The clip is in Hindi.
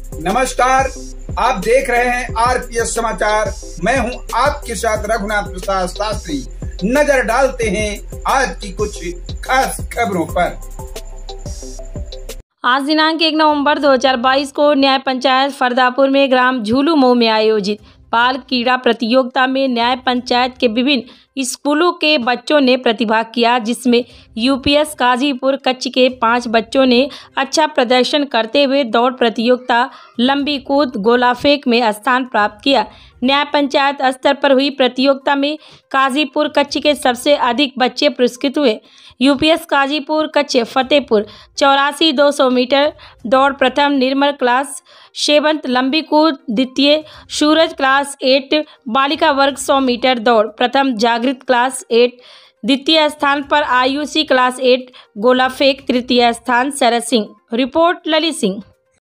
नमस्कार, आप देख रहे हैं आरपीएस समाचार। मैं हूं आपके साथ रघुनाथ प्रसाद शास्त्री। नजर डालते हैं आज की कुछ खास खबरों पर। आज दिनांक 1 नवंबर 2022 को न्याय पंचायत फरदापुर में ग्राम झूलूमऊ में आयोजित बाल क्रीड़ा प्रतियोगिता में न्याय पंचायत के विभिन्न स्कूलों के बच्चों ने प्रतिभाग किया, जिसमें यूपीएस गाजीपुर कच्छ के 5 बच्चों ने अच्छा प्रदर्शन करते हुए दौड़ प्रतियोगिता, लंबी कूद, गोला फेंक में स्थान प्राप्त किया। न्याय पंचायत स्तर पर हुई प्रतियोगिता में गाजीपुर कच्छ के सबसे अधिक बच्चे पुरस्कृत हुए। यूपीएस गाजीपुर कच्छ फतेहपुर 84-200 मीटर दौड़ प्रथम, निर्मल क्लास 7 लंबी कूद द्वितीय, सूरज क्लास 8 बालिका वर्ग 100 मीटर दौड़ प्रथम, जागृत क्लास 8 द्वितीय स्थान पर, आयुषी क्लास 8 गोला फेंक तृतीय स्थान, शरद सिंह। रिपोर्ट ललित सिंह।